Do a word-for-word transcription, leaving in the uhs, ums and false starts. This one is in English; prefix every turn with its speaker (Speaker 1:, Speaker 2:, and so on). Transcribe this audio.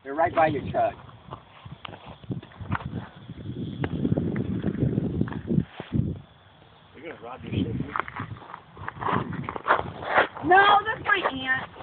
Speaker 1: They're right by your truck.
Speaker 2: They're gonna rob your shit.
Speaker 3: No, that's my aunt.